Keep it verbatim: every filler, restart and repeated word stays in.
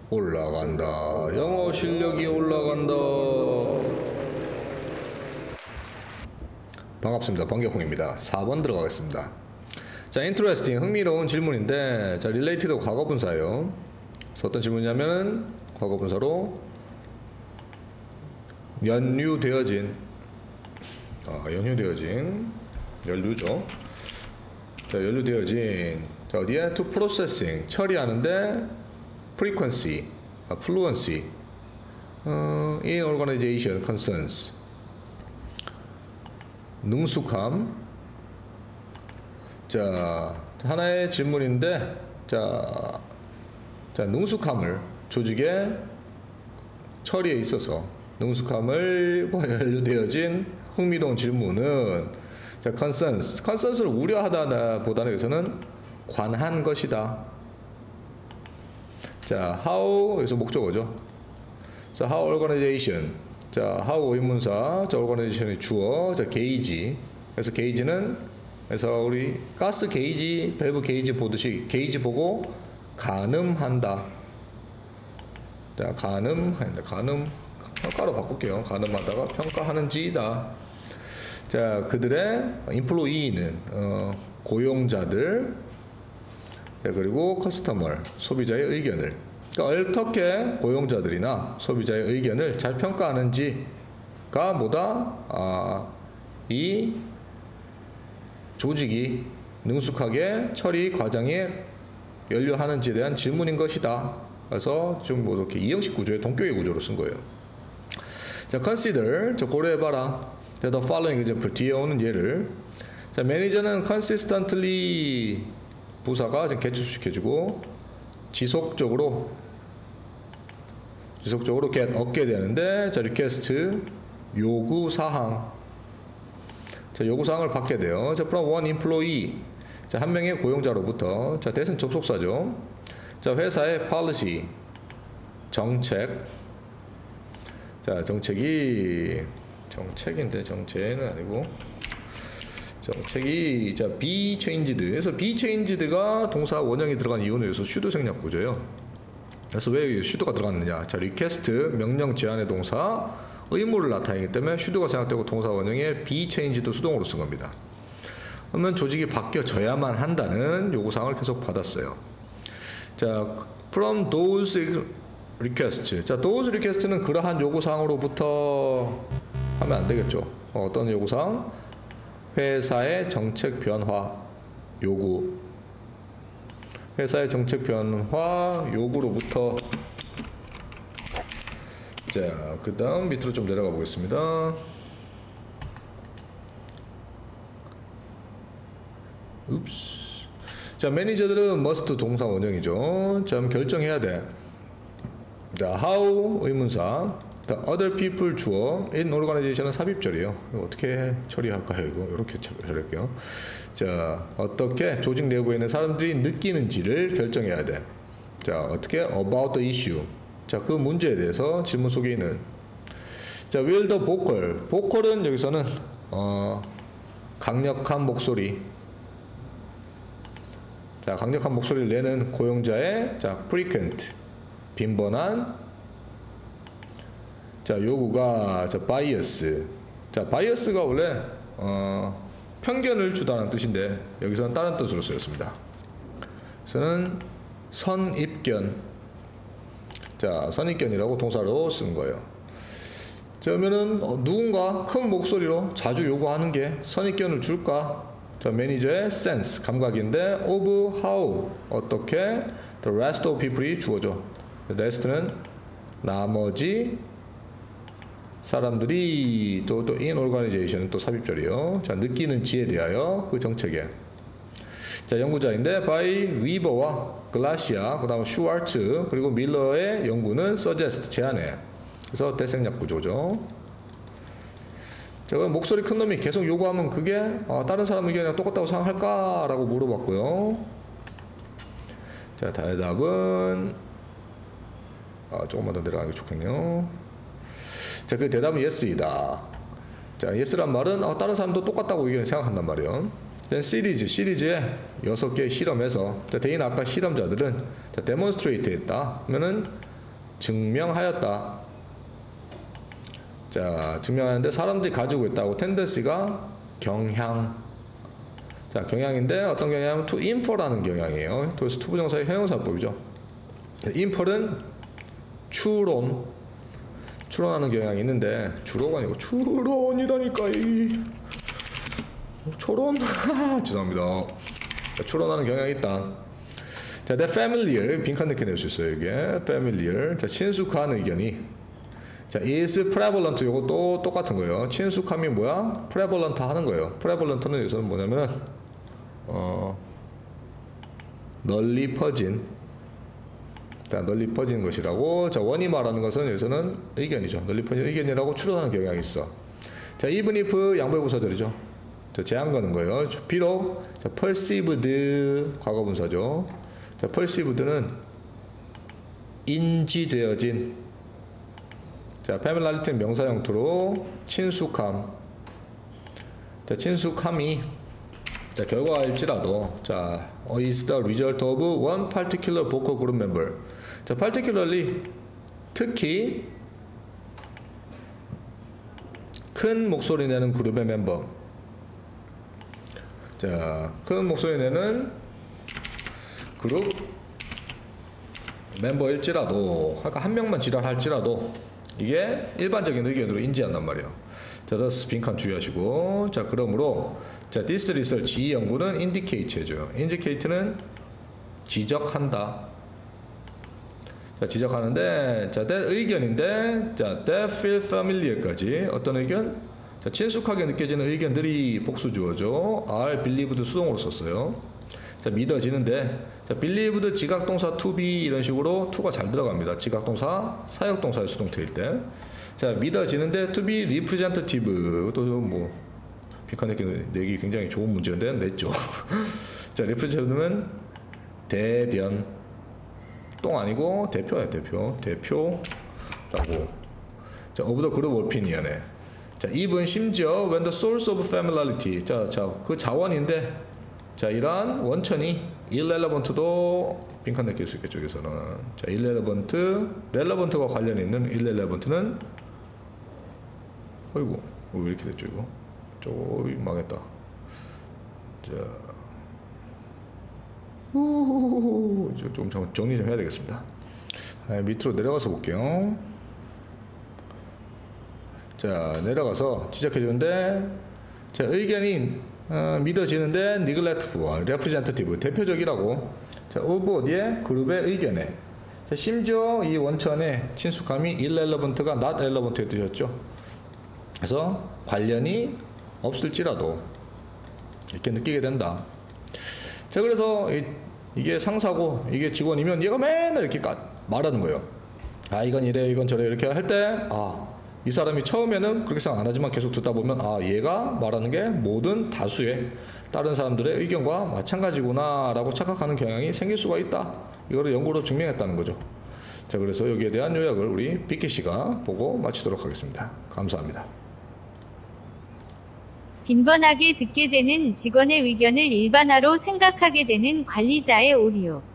올라간다. 영어 실력이 올라간다. 반갑습니다. 번개콩입니다. 사 번 들어가겠습니다. 자, interesting, 흥미로운 질문인데, 자, related 과거분사예요. 그래서 어떤 질문이냐면은 과거분사로 연유되어진, 아, 연유되어진, 연류죠. 자, 연유되어진, 자, 어디에? to processing, 처리하는데 frequency, 아, fluency, 어, in organization concerns, 능숙함. 자, 하나의 질문인데, 자, 자, 능숙함을 조직의 처리에 있어서 능숙함을 연루되어진 흥미로운 질문은, 자, concerns, concerns를 우려하다 보다는 여기서는 관한 것이다. 자, how, 여기서 목적어죠. 자, how organization, 자, how 의문사, 자, organization의 주어, 자, 게이지. 그래서 게이지는, 그래서 우리 가스 게이지, 밸브 게이지 보듯이 게이지 보고 가늠한다. 자, 가늠한다. 가늠, 평가로 바꿀게요. 가늠하다가 평가하는지이다. 자, 그들의 employee는 어, 고용자들, 자, 그리고 커스터머, 소비자의 의견을, 그러니까 어떻게 고용자들이나 소비자의 의견을 잘 평가하는지가 뭐다? 아, 이 조직이 능숙하게 처리 과정에 연료하는지에 대한 질문인 것이다. 그래서 좀 뭐 이렇게 이형식 구조의 동격의 구조로 쓴 거예요. 자, consider, 자, 고려해봐라. 자, the following example, 뒤에 오는 예를. 자, 매니저는 consistently 부사가 지금 개출시켜주고 지속적으로 지속적으로 get 얻게 되는데, 자, request 요구 사항. 자, 요구 사항을 받게 돼요. 자, from one employee, 자, 한 명의 고용자로부터. 자, 대신 접속사죠. 자, 회사의 policy, 정책. 자, 정책이 정책인데 정책은 아니고 정책이, 자, be changed. 그래서 be changed가 동사 원형이 들어간 이유는 여기서 should 생략 구조예요. 그래서 왜 should가 들어갔느냐? 자, request 명령 제한의 동사 의무를 나타내기 때문에 should가 생략되고 동사 원형에 be changed 수동으로 쓴 겁니다. 그러면 조직이 바뀌어져야만 한다는 요구사항을 계속 받았어요. 자, from those requests. 자, those request는 그러한 요구사항으로부터 하면 안 되겠죠. 어, 어떤 요구사항? 회사의 정책 변화 요구. 회사의 정책 변화 요구로부터. 자, 그 다음 밑으로 좀 내려가 보겠습니다. 읍스. 자, 매니저들은 must 동사 원형이죠. 자, 결정해야 돼. 자, how 의문사, the other people 주어, in organization은 삽입절이에요. 이거 어떻게 처리할까요? 이거 이렇게 처리할게요. 자, 어떻게 조직 내부에 있는 사람들이 느끼는지를 결정해야 돼. 자, 어떻게 about the issue. 자, 그 문제에 대해서 질문 속에 있는. 자, will the vocal, vocal은 여기서는 어, 강력한 목소리. 자, 강력한 목소리를 내는 고용자의, 자, frequent, 빈번한, 자, 요구가, 자, bias. 자, bias가 원래 어, 편견을 주다는 뜻인데 여기서는 다른 뜻으로 쓰였습니다. 그래서는 선입견. 자, 선입견이라고 동사로 쓴 거예요. 자, 그러면은 어, 누군가 큰 목소리로 자주 요구하는 게 선입견을 줄까? 자, 매니저의 sense, 감각인데 of how, 어떻게, the rest of people이 주어져. rest는 나머지 사람들이, 또, 또 in organization은 또 삽입절이요. 자, 느끼는지에 대하여 그 정책에. 자, 연구자인데 by Weber와 글라시아, 그 다음 슈왈츠, 그리고 밀러의 연구는 suggest, 제안해. 그래서 대생략 구조죠. 자, 그럼 목소리 큰 놈이 계속 요구하면 그게 어, 다른 사람 의견이랑 똑같다고 생각할까? 라고 물어봤고요. 자, 대답은 아, 조금만 더 내려가는 게 좋겠네요. 자, 그 대답은 yes이다. 자, yes란 말은 어, 다른 사람도 똑같다고 의견을 생각한단 말이에요. 시리즈, 시리즈의 여섯 개의 실험에서, 자, 대인 아까 실험자들은 자, demonstrate 했다. 그러면은 증명하였다. 자, 증명하는데 사람들이 가지고 있다고 텐던시가 경향. 자, 경향인데 어떤 경향이냐면 to infer라는 경향이에요. 그래서 to 부정사의 형용사법이죠. infer은 추론, 추론하는 경향이 있는데 주로가 아니고 추론이라니까 이 초론? 죄송합니다. 자, 추론하는 경향이 있다. 자, the familiar 빈칸 넣게 낼 수 있어요. 이게 familiar. 자, 친숙한 의견이. 자, is prevalent 요것도 똑같은 거예요. 친숙함이 뭐야? prevalent 하는 거예요. prevalent는 여기서는 뭐냐면은 어 널리 퍼진. 자, 널리 퍼진 것이라고. 자, 원이 말하는 것은 여기서는 의견이죠. 널리 퍼진 의견이라고 추론하는 경향이 있어. 자, even if 양보의 부사절이죠. 자, 제한 거는 거예요. 비록 자, perceived 과거분사죠. 자, perceived는 인지되어진. 자, familiarity는 명사 형태로 친숙함. 자, 친숙함이 자, 결과일지라도 자, is the result of one particular vocal group member. 자, particularly 특히 큰 목소리 내는 그룹의 멤버. 자, 큰 목소리 내는 그룹 멤버일지라도, 그러니까 한 명만 지랄할지라도 이게 일반적인 의견으로 인지한단 말이에요. 자, thus 빈칸 주의하시고. 자, 그러므로 자, this research 이 연구는 indicate 해줘요. indicate는 지적한다. 자, 지적하는데 자, that 의견인데 자, that feel familiar까지 어떤 의견? 자, 친숙하게 느껴지는 의견들이 복수 주어죠. are believed 수동으로 썼어요. 자, 믿어지는데 자, believed 지각동사 to be 이런 식으로 to가 잘 들어갑니다. 지각동사 사역동사의 수동태일 때. 자, 믿어지는데 to be representative 또 뭐 빈칸 내기 굉장히 좋은 문제인데 냈죠. 자, representative는 대변 똥 아니고 대표야 대표 대표라고. 자, of the group opinion에 자, even 심지어 when the source of familiarity 자, 자, 그 자원인데 자, 이러한 원천이 irrelevant도 빈칸 느낄 수 있겠죠. 여기서는 자, irrelevant, relevant과 관련이 있는 irrelevant는 어이구 왜 이렇게 됐죠 이거? 쪼이 망했다. 자, 우후후후 좀 정리 좀 해야 되겠습니다. 아, 밑으로 내려가서 볼게요. 자, 내려가서 지적해 주는데 자, 의견이 어, 믿어지는데 neglectful, representative 대표적이라고. 자, of 어디에? 그룹의 의견에. 자, 심지어 이 원천의 친숙함이 irrelevant가 not relevant에 뜨셨죠. 그래서 관련이 없을지라도 이렇게 느끼게 된다. 자, 그래서 이, 이게 상사고 이게 직원이면 얘가 맨날 이렇게 까, 말하는 거예요. 아, 이건 이래 이건 저래 이렇게 할 때 아, 이 사람이 처음에는 그렇게 생각 안 하지만 계속 듣다 보면 아, 얘가 말하는 게 모든 다수의 다른 사람들의 의견과 마찬가지구나 라고 착각하는 경향이 생길 수가 있다. 이거를 연구로 증명했다는 거죠. 자, 그래서 여기에 대한 요약을 우리 비키 씨가 보고 마치도록 하겠습니다. 감사합니다. 빈번하게 듣게 되는 직원의 의견을 일반화로 생각하게 되는 관리자의 오류.